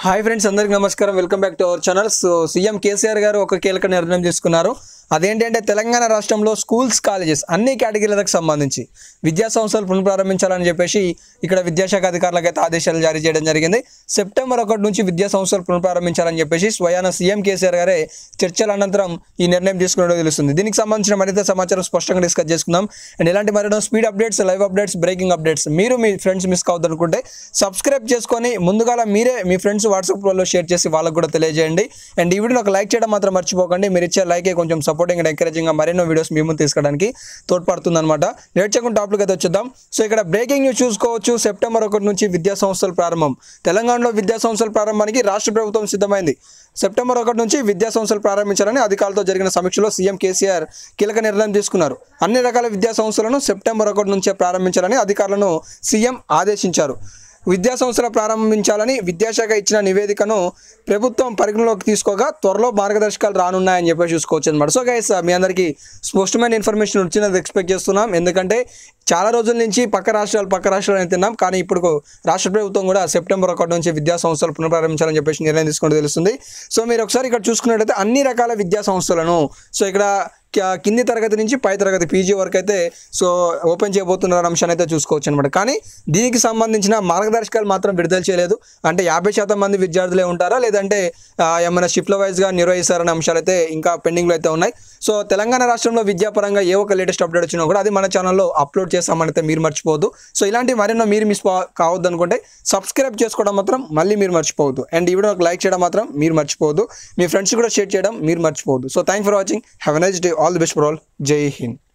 Hi friends, అందరికీ నమస్కారం. Welcome back to our channel. So CM KCR గారు ఒక కీలక నిర్ణయం తీసుకున్నారు. అదేంటంటే తెలంగాణ రాష్ట్రంలో స్కూల్స్, కాలేజెస్ అన్ని కేటగిరీలకు సంబంధించి విద్యా సంస్థలు పునఃప్రారంభించాలని చెప్పేసి ఇక్కడ విద్యాశాఖ అధికారులకు అయితే ఆదేశాలు జారీ చేయడం జరిగింది. సెప్టెంబర్ 1 నుంచి విద్యా సంస్థలు పునఃప్రారంభించాలని చెప్పేసి స్వయాన సీఎం కేసీఆర్ గారే చర్చల అనంతరం ఈ నిర్ణయం తీసుకున్నట్టు తెలుస్తుంది. దీనికి సంబంధించిన మరింత సమాచారం స్పష్టంగా డిస్కస్ చేసుకుందాం. అండ్ ఇలాంటి మరిన్ని speed updates, live updates, breaking updates మీరు మీ ఫ్రెండ్స్ మిస్ కావద్దు అనుకుంటే సబ్స్క్రైబ్ చేసుకొని ముందుగా మీరే మీ ఫ్రెండ్స్ వాట్సాప్లో షేర్ చేసి వాళ్ళకు కూడా తెలియజేయండి. అండ్ ఈ వీడియోని ఒక లైక్ చేయడం మాత్రం మర్చిపోకండి. మీరు ఇచ్చే లైకే కొంచెం సపోర్టింగ్ అండ్ ఎంకరేజింగ్ గా మరెన్నో వీడియోస్ మీ ముందు తీసుకోవడానికి తోడ్పడుతుంది అనమాట. లేట్ చేయకుండా టాపిక్ అయితే వచ్చేద్దాం. సో ఇక్కడ బ్రేకింగ్ న్యూస్ చూసుకోవచ్చు. సెప్టెంబర్ 1 నుంచి విద్యా సంస్థలు ప్రారంభం. తెలంగాణలో విద్యా సంస్థల ప్రారంభానికి రాష్ట్ర ప్రభుత్వం సిద్ధమైంది. సెప్టెంబర్ 1 నుంచి విద్యా సంస్థలు ప్రారంభించాలని అధికారులతో జరిగిన సమీక్షలో సీఎం కేసీఆర్ కీలక నిర్ణయం తీసుకున్నారు. అన్ని రకాల విద్యా సంస్థలను సెప్టెంబర్ 1 నుంచే ప్రారంభించాలని అధికారులను సీఎం ఆదేశించారు. విద్యా సంస్థలు ప్రారంభించాలని విద్యాశాఖ ఇచ్చిన నివేదికను ప్రభుత్వం పరిగణలోకి తీసుకోగా త్వరలో మార్గదర్శకాలు రానున్నాయని చెప్పి చూసుకోవచ్చు అనమాట. సో గైస్, మీ అందరికీ స్పష్టమైన ఇన్ఫర్మేషన్ వచ్చినది ఎక్స్పెక్ట్ చేస్తున్నాం. ఎందుకంటే చాలా రోజుల నుంచి పక్క రాష్ట్రాలు తిన్నాం. కానీ ఇప్పుడు రాష్ట్ర ప్రభుత్వం కూడా సెప్టెంబర్ 1 నుంచి విద్యా సంస్థలు పునఃప్రారంభించాలని చెప్పేసి నిర్ణయం తీసుకుంటూ తెలుస్తుంది. సో మీరు ఒకసారి ఇక్కడ చూసుకున్నట్లయితే అన్ని రకాల విద్యా సంస్థలను ఇక్కడ కింది తరగతి నుంచి పై తరగతి పీజీ వరకు అయితే సో ఓపెన్ చేయబోతున్న అంశాన్ని అయితే చూసుకోవచ్చు అనమాట. కానీ దీనికి సంబంధించిన మార్గదర్శకాలు మాత్రం విడుదల చేయలేదు. అంటే 50% మంది విద్యార్థులే ఉంటారా, లేదంటే ఏమైనా షిఫ్ట్ల వైజ్గా నిర్వహిస్తారనే అంశాలు అయితే ఇంకా పెండింగ్లో అయితే ఉన్నాయి. సో తెలంగాణ రాష్ట్రంలో విద్యాపరంగా ఏ ఒక లేటెస్ట్ అప్డేట్ వచ్చినా కూడా అది మన ఛానల్లో అప్లోడ్ చేస్తామని అయితే మీరు మర్చిపోవద్దు. సో ఇలాంటి మరెన్నో మీరు మిస్ కావద్దు అనుకుంటే సబ్స్క్రైబ్ చేసుకోవడం మాత్రం మళ్ళీ మీరు మర్చిపోవద్దు. అండ్ ఈ వీడియోకి లైక్ చేయడం మాత్రం మీరు మర్చిపోవద్దు. మీ ఫ్రెండ్స్ కూడా షేర్ చేయడం మీరు మర్చిపోవద్దు. So thank for watching. Have a nice day. All the best for all. జై హింద్.